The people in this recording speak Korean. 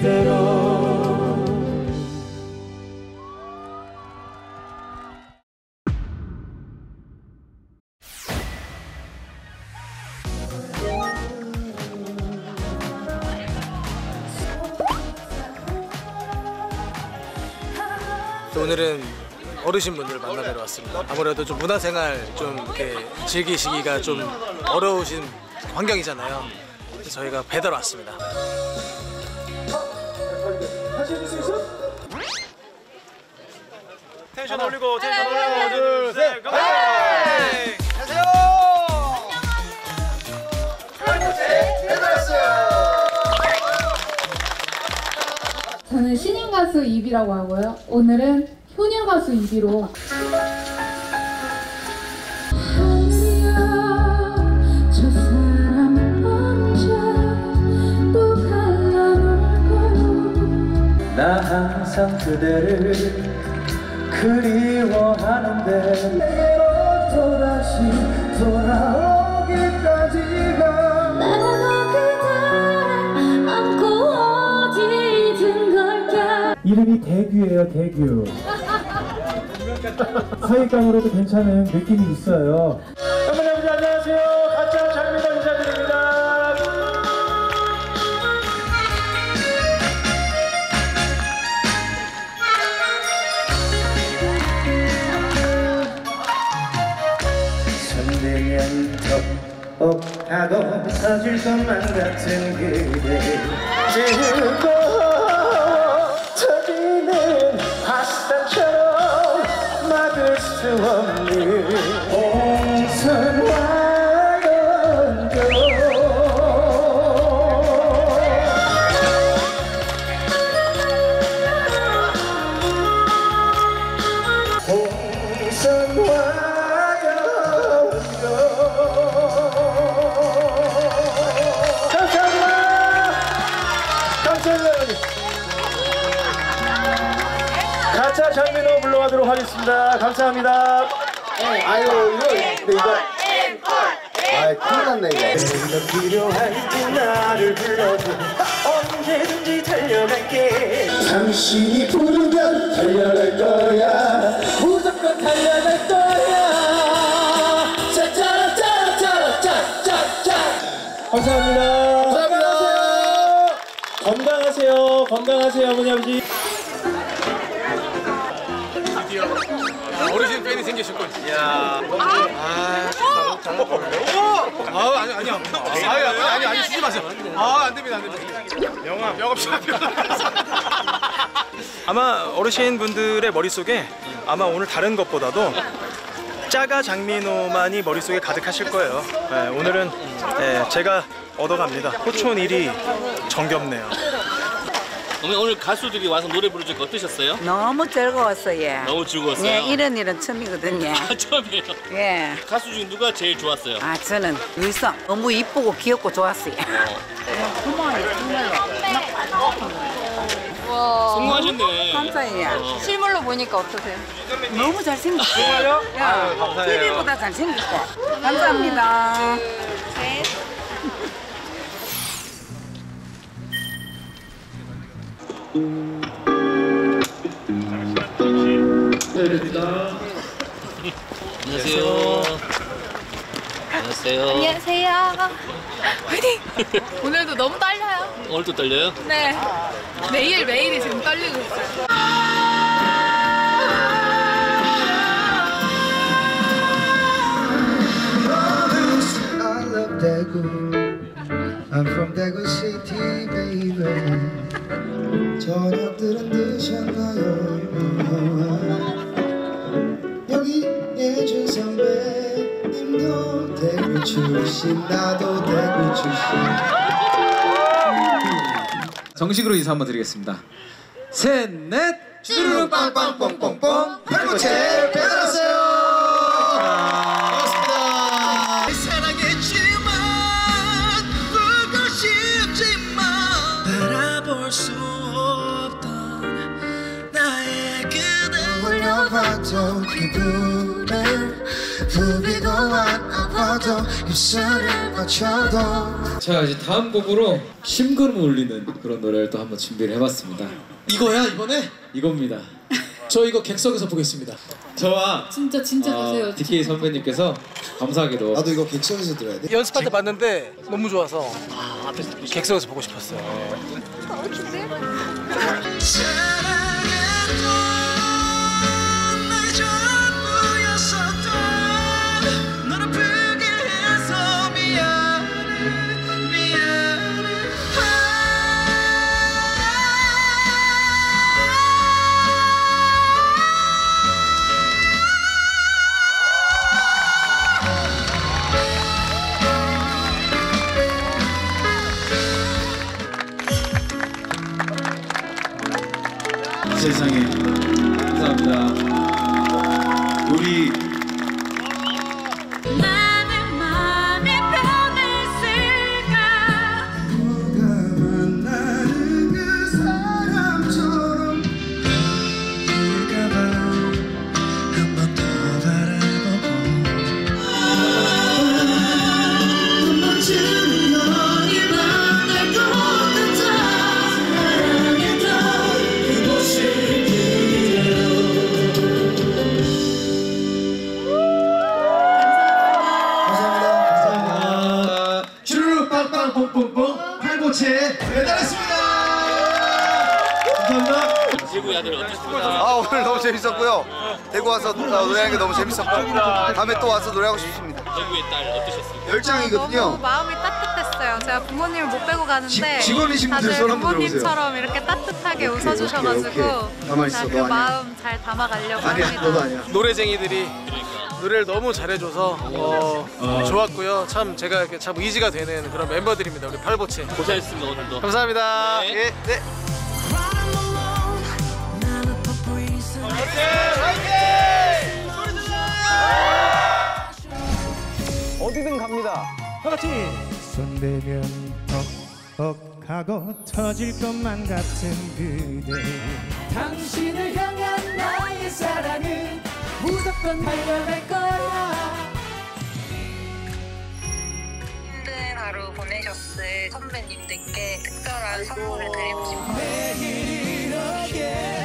대로. 오늘은 어르신분들 만나뵈러 왔습니다. 아무래도 좀 문화생활 좀 이렇게 즐기시기가 좀 어려우신 환경이잖아요. 그래서 저희가 배달 왔습니다. 텐션 올리고 텐션 올리고 하나 둘 셋 고! 안녕하세요. 저는 신인 가수 이비라고 하고요. 오늘은 효녀 가수 이비로 나 항상 그대를 그리워하는데 내게로 또다시 돌아오기까지가 내가 그대를 안고 어디든 갈게. 이름이 대규예요. 대규. 사윗감으로도 괜찮은 느낌이 있어요. 어머니 아버지 안녕하세요. 가짜 장미도 인사드립니다. 손대면 톡톡하고 터질 것만 같은 그대 뜨거워 터지는 화산처럼 막을 수 없는 홍선화 가짜 장민호 불러가도록 하겠습니다. 감사합니다. 아유 이거 아이 큰일 났네 이거. 내가 필요할 때 나를 불러줘. 언제든지 달려갈게. 당신이 부르면 달려갈 거야. 무조건 달려갈 거야. 짜짜짜짜짜짜짜. 감사합니다. 감사합니다. 건강하세요. 건강하세요 어머니 아버지. 드디어 어르신 팬이 생기셨군. 이야. 아니 쓰지 마세요. 안 됩니다. 영업 아마 어르신 분들의 머릿속에 아마 오늘 다른 것보다도 짜가 장민호만이 머릿속에 가득하실 거예요. 네, 오늘은 제가 얻어갑니다. 호촌 1위 정겹네요. 오늘 가수들이 와서 노래 부르니까 어떠셨어요? 너무 즐거웠어요. 예. 너무 즐거웠어요? 예, 이런 일은 처음이거든요. 아, 처음이에요? 예. 가수 중에 누가 제일 좋았어요? 아, 저는 유성. 너무 이쁘고 귀엽고 좋았어요. 성공하셨네. 감사해요. 실물로 보니까 어떠세요? 너무 잘생겼어요. 야, 감사해요. TV보다 잘생겼고. 감사합니다. 안녕하세요. 안녕하세요. 안녕하세요. 화이팅! 오늘도 너무 떨려요. 오늘도 떨려요? 네. 매일매일이 지금 떨리고 있어요. I love Daegu. I'm from Daegu City, baby. 저녁들은 드셨나요? 여기 예준 선배님도 대구 출신, 나도 대구 출신. 정식으로 인사 한번 드리겠습니다. 셋, 넷! 쭈루루 빵빵뽕뽕뽕 팔구채 배달하세요. 반갑습니다. 사랑했지만 보고 싶지만 바라볼 수 없던 나의 그대 올려봐도 기분을 부비고 아파 뻗어 입술을 맞춰도. 자, 이제 다음 곡으로 심근을 울리는 그런 노래를 또 한번 준비를 해봤습니다. 이거야 이번에? 이겁니다. 저 이거 객석에서 보겠습니다. 저와 진짜 가세요. DK 선배님께서 감사하게도 나도 이거 객석에서 들어야 돼? 연습할 때 봤는데 너무 좋아서 객석에서 보고 싶었어요. 사랑했던 날 전부였었던 널 아프게 해서 미안해 미안해. 세상에 감사합니다. 우리 나는 마음이 변했을까 너가 만나는 그 사람처럼 될까봐 한 번 더 바라보고 한 번쯤은 너를 만날 것 같아. 사랑했던 그 모습 감사합니다. 주르륵 빵빵 뽕뽕뽕 팔보채 배달했습니다. 감사합니다. 대구의 아들 어떠십니까? 아 오늘 너무 재밌었고요. 대구 와서 노래하는 게 너무 재밌었고 다음에 또 와서 노래하고 싶습니다. 대구의 딸 어떠셨습니까? 열정이거든요. 너무 마음이 따뜻했어요. 제가 부모님을 못 빼고 가는데 직원이신 분들 다들 손 한번 부모님처럼 이렇게 따뜻하게 웃어주셔가지고 오케이. 가만히 있어, 제가 그 너 아니야. 마음 잘 담아가려고 아니야 합니다. 너도 아니야. 노래쟁이들이 노래를 너무 잘해줘서 좋았고요. 참 제가 이렇게 참 의지가 되는 그런 멤버들입니다. 우리 팔보채. 고생했습니다 오늘도. 감사합니다. 네. 예, 네. 어디든 갑니다. 다 같이. 손대면 퍽퍽하고 터질 것만 같은 그대. 당신을 향한 나의 사랑은 무조건 달려갈 거야. 힘든 하루 보내셨을 선배님들께 특별한 선물을 드리고 싶어요. 매일 이렇게